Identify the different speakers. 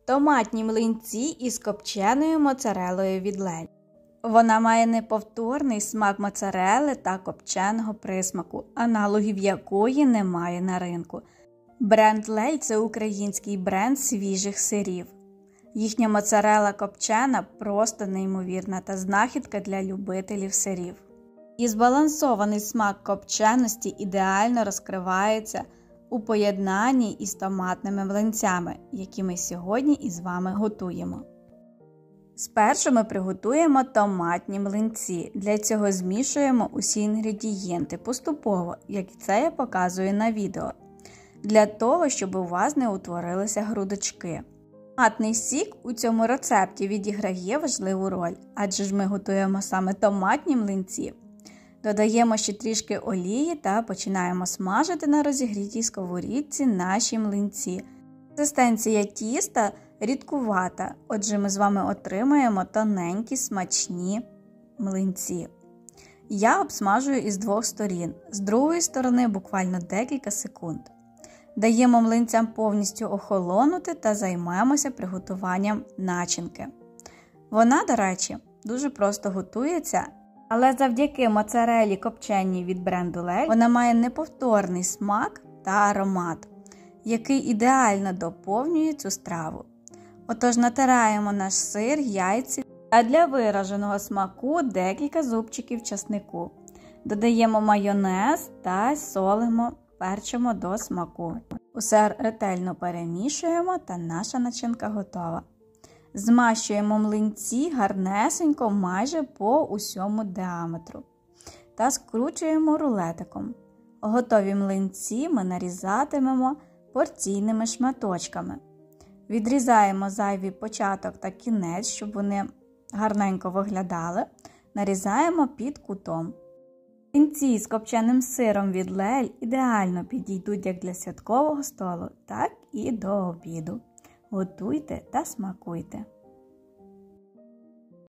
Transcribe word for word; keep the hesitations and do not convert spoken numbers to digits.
Speaker 1: Томатні млинці із копченою моцарелою від Лель. Вона має неповторний смак моцарели та копченого присмаку, аналогів якої немає на ринку. Бренд Лель – це український бренд свіжих сирів. Їхня моцарела копчена просто неймовірна та знахідка для любителів сирів. І збалансований смак копченості ідеально розкривається у поєднанні із томатними млинцями, які ми сьогодні із вами готуємо. Спершу ми приготуємо томатні млинці. Для цього змішуємо усі інгредієнти поступово, як це я показую на відео, для того, щоб у вас не утворилися грудочки. Томатний сік у цьому рецепті відіграє важливу роль, адже ж ми готуємо саме томатні млинці. Додаємо ще трішки олії та починаємо смажити на розігрітій сковорідці наші млинці. Консистенція тіста рідкувата, отже ми з вами отримаємо тоненькі смачні млинці. Я обсмажую із двох сторін, з другої сторони буквально декілька секунд. Даємо млинцям повністю охолонути та займемося приготуванням начинки. Вона, до речі, дуже просто готується, але завдяки моцарелі копченій від бренду Лель вона має неповторний смак та аромат, який ідеально доповнює цю страву. Отож натираємо наш сир, яйці та для вираженого смаку декілька зубчиків часнику. Додаємо майонез та солимо, перчимо до смаку. Усе ретельно перемішуємо та наша начинка готова. Змащуємо млинці гарнесенько майже по усьому діаметру та скручуємо рулетиком. Готові млинці ми нарізатимемо порційними шматочками. Відрізаємо зайвий початок та кінець, щоб вони гарненько виглядали. Нарізаємо під кутом. Млинці з копченим сиром від Лель ідеально підійдуть як для святкового столу, так і до обіду. Готуйте та смакуйте!